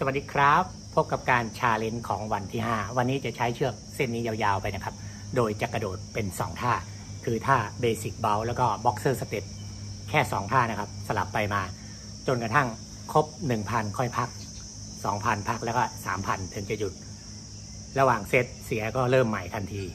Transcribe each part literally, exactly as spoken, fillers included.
วัสดีครับพบกับการชาเลนจ์ของวันที่ห้าวันนี้จะใช้เชือกเส้นนี้ยาวๆไปนะครับโดยจะกระโดดเป็นสองท่าคือท่าเบสิกเบลแล้วก็บ็อกเซอร์สเต็ปแค่สองท่านะครับสลับไปมาจนกระทั่งครบ หนึ่งพัน ค่อยพัก สองพัน พักแล้วก็ สามพัน ถึงจะหยุดระหว่างเซตเสียก็เริ่มใหม่ทันที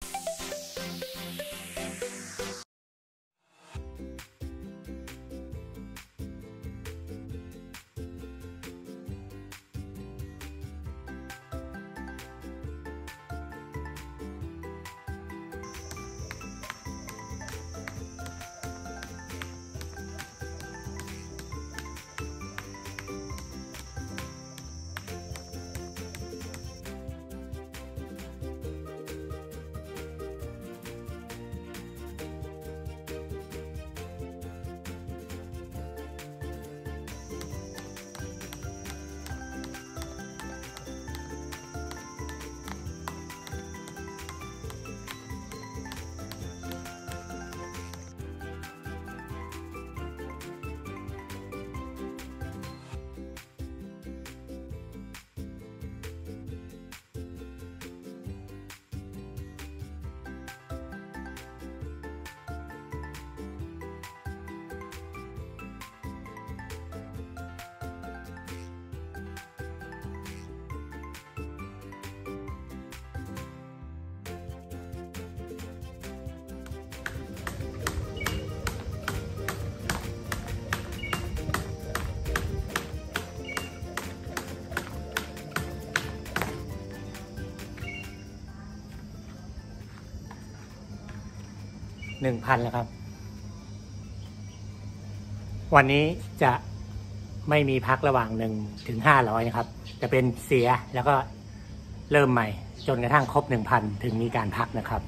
หนึ่งพันแล้วครับวันนี้จะไม่มีพักระหว่างหนึ่งถึงห้าร้อยนะครับจะเป็นเสียแล้วก็เริ่มใหม่จนกระทั่งครบ หนึ่งพัน ถึงมีการพักนะครับ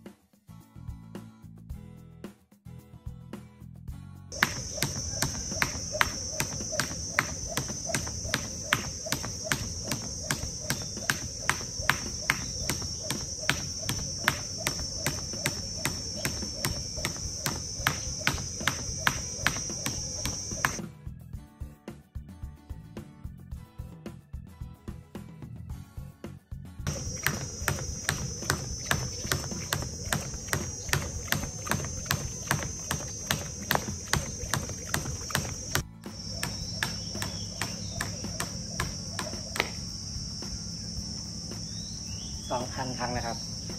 สองพัน ครั้งนะครับ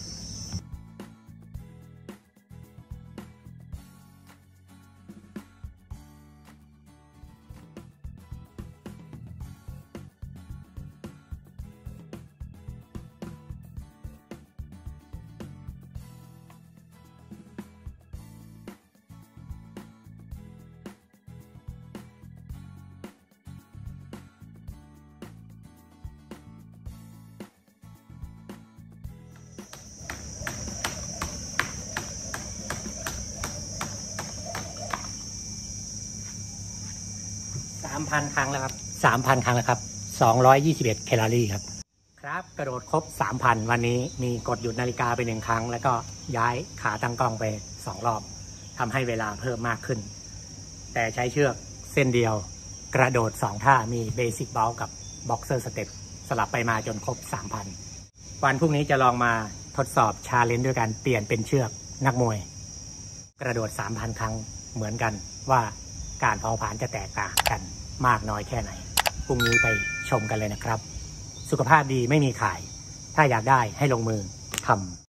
สามพัน ครั้งแล้วครับ สามพัน ครั้งแล้วครับ สองร้อยยี่สิบเอ็ด แคลอรี่ครับครับกระโดดครบ สามพัน วันนี้มีกดหยุดนาฬิกาไปหนึ่งครั้งแล้วก็ย้ายขาตั้งกล้องไปสองรอบทำให้เวลาเพิ่มมากขึ้นแต่ใช้เชือกเส้นเดียวกระโดดสองท่ามีเบสิกเบลกับบ็อกเซอร์สเต็ปสลับไปมาจนครบ สามพัน วันพรุ่งนี้จะลองมาทดสอบชาเลนจ์ด้วยการเปลี่ยนเป็นเชือกนักมวยกระโดด สามพัน ครั้งเหมือนกันว่าการเผาผลาญจะแตกต่างกันมากน้อยแค่ไหนพรุ่งนี้ไปชมกันเลยนะครับสุขภาพดีไม่มีขายถ้าอยากได้ให้ลงมือทำ